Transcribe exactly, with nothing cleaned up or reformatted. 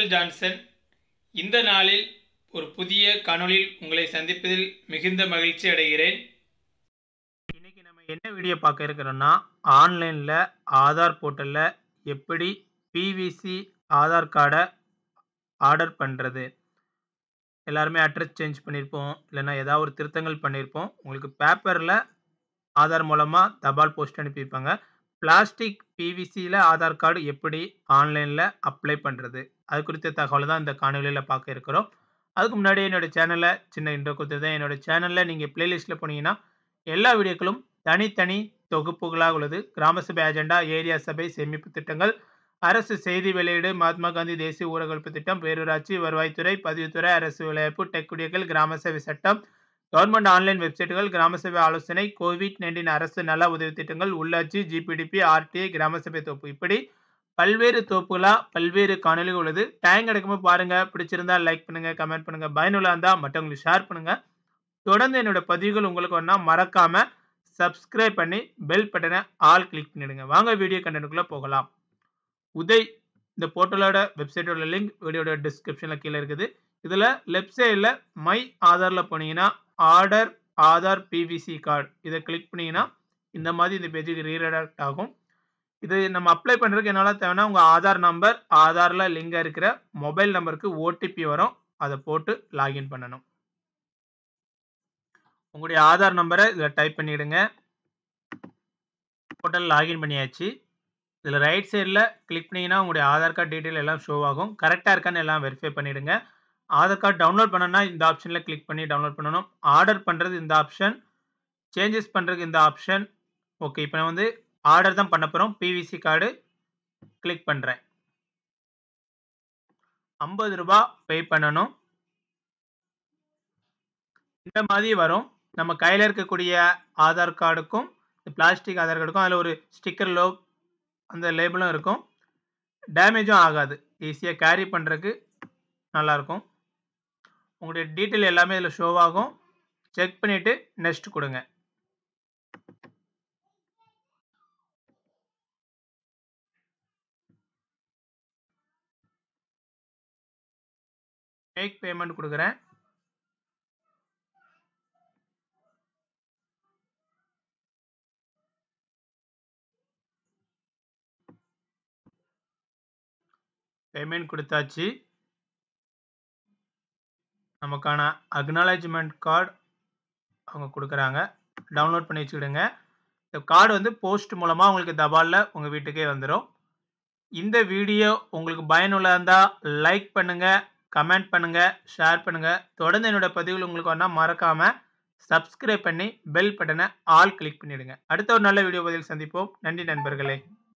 Cmcelljohnson இந்த நாளில் ஒரு புதிய காணொளியில் உங்களை சந்திப்பதில் மிகுந்த மகிழ்ச்சி அடைகிறேன். இன்னைக்கு நம்ம என்ன வீடியோ பார்க்க இருக்கிறோம்னா ஆன்லைன்ல ஆதார் போர்ட்டல்ல எப்படி P V C ஆதார் கார்டை ஆர்டர் பண்றது. எல்லாருமே அட்ரஸ் சேஞ்ச் பண்ணியிருப்போம், இல்லைன்னா ஏதாவது ஒரு திருத்தங்கள் பண்ணியிருப்போம். உங்களுக்கு பேப்பரில் ஆதார் மூலமாக தபால் போஸ்ட் அனுப்பியிருப்பாங்க. பிளாஸ்டிக் பிவிசியில் ஆதார் கார்டு எப்படி ஆன்லைனில் அப்ளை பண்ணுறது, அது குறித்த தகவல் தான் இந்த காணொலியில் பார்க்க இருக்கிறோம். அதுக்கு முன்னாடி என்னோடய சேனலில் சின்ன இன்ட்ரோ கொடுத்தது. என்னோடய சேனலில் நீங்கள் பிளேலிஸ்ட்டில் போனீங்கன்னா எல்லா வீடியோக்களும் தனித்தனி தொகுப்புகளாக உள்ளது. கிராம சபை அஜெண்டா, ஏரியா சபை, சேமிப்பு திட்டங்கள், அரசு செய்தி வெளியீடு, மகாத்மா காந்தி தேசிய ஊரகப்பு திட்டம், பேரூராட்சி, வருவாய்த்துறை, பதிவுத்துறை, அரசு விளையாப்பு, டெக் குடியர்கள், கிராம சபை சட்டம், கவர்மெண்ட் ஆன்லைன் வெப்சைட்டுகள், கிராம சபை ஆலோசனை, கோவிட் நைன்டீன் அரசு நல உதவி திட்டங்கள், உள்ளாட்சி, ஜிபிடிபி, ஆர்டிஐ, கிராம சபை தொகுப்பு, இப்படி பல்வேறு தொகுப்புகளா பல்வேறு காணொலிகள் உள்ளது. டைம் கிடைக்கும்போது பாருங்க. பிடிச்சிருந்தா லைக் பண்ணுங்க, கமெண்ட் பண்ணுங்க. பயனுள்ளா இருந்தா மற்றவங்களுக்கு ஷேர் பண்ணுங்க. தொடர்ந்து என்னோட பதிவுகள் உங்களுக்கு ஒன்றா மறக்காம சப்ஸ்கிரைப் பண்ணி பெல் பட்டனை ஆல் கிளிக் பண்ணிடுங்க. வாங்க வீடியோ கண்டென்ட்டுக்குள்ள போகலாம். உதய் இந்த போர்ட்டலோட வெப்சைட்டோட லிங்க் வீடியோட டிஸ்கிரிப்ஷனில் கீழே இருக்குது. இதில் லெஃப்ட் சைடில் மை ஆதாரில் போனீங்கன்னா ஆர்டர் ஆதார் பிவிசி கார்டு இதை கிளிக் பண்ணிங்கன்னா இந்த மாதிரி இந்த பேஜுக்கு ரீடைரக்ட் ஆகும். இது நம்ம அப்ளை பண்ணுறதுக்கு என்னால் தேவைன்னா உங்கள் ஆதார் நம்பர், ஆதாரில் லிங்காக இருக்கிற மொபைல் நம்பருக்கு ஓடிபி வரும், அதை போட்டு லாகின் பண்ணணும். உங்களுடைய ஆதார் நம்பரை இதில் டைப் பண்ணிவிடுங்க. போர்ட்டல் லாகின் பண்ணியாச்சு. இதில் ரைட் சைடில் கிளிக் பண்ணிங்கன்னா உங்களுடைய ஆதார் கார்டு டீட்டெயில் எல்லாம் ஷோ ஆகும். கரெக்டாக இருக்கான்னு எல்லாம் வெரிஃபை பண்ணிவிடுங்க. ஆதார் கார்டு டவுன்லோட் பண்ணணும்னா இந்த ஆப்ஷனில் கிளிக் பண்ணி டவுன்லோட் பண்ணணும். ஆர்டர் பண்ணுறது இந்த ஆப்ஷன், சேஞ்சஸ் பண்ணுறதுக்கு இந்த ஆப்ஷன். ஓகே, இப்போ நான் வந்து ஆர்டர் தான் பண்ண போகிறோம். பிவிசி கார்டு கிளிக் பண்ணுறேன். ஐம்பது ரூபா பே பண்ணணும். இந்த மாதிரி வரும். நம்ம கையில் இருக்கக்கூடிய ஆதார் கார்டுக்கும் பிளாஸ்டிக் ஆதார் கார்டுக்கும் அதில் ஒரு ஸ்டிக்கர் லோ அந்த லேபிளும் இருக்கும். டேமேஜும் ஆகாது. ஈஸியாக கேரி பண்ணுறதுக்கு நல்லாயிருக்கும். உங்களுடைய டீட்டெயில் எல்லாமே இதில் ஷோ ஆகும். செக் பண்ணிவிட்டு நெக்ஸ்ட் கொடுங்க. மேக் பேமெண்ட் கொடுக்குறேன். பேமெண்ட் கொடுத்தாச்சு. நமக்கான அக்னாலஜ்மெண்ட் கார்டு அவங்க கொடுக்குறாங்க. டவுன்லோட் பண்ணி வச்சுக்கிடுங்க. இந்த கார்டு வந்து போஸ்ட் மூலமாக உங்களுக்கு தபாலில் உங்கள் வீட்டுக்கே வந்துடும். இந்த வீடியோ உங்களுக்கு பயனுள்ளதாக இருந்தால் லைக் பண்ணுங்கள், கமெண்ட் பண்ணுங்கள், ஷேர் பண்ணுங்கள். தொடர்ந்து என்னோட பதிவுகள் உங்களுக்கு ஒன்றா மறக்காமல் சப்ஸ்கிரைப் பண்ணி பெல் பட்டனை ஆல் கிளிக் பண்ணிவிடுங்க. அடுத்த ஒரு நல்ல வீடியோ பதிவில் சந்திப்போம். நன்றி நண்பர்களே.